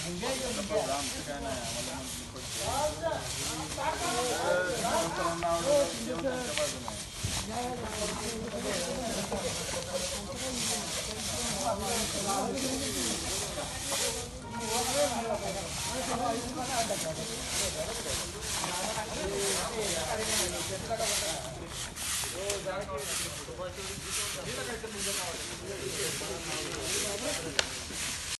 आमचं काय नाही आम्हाला मंथली पडते आवडलं त्यांच्या बाजूने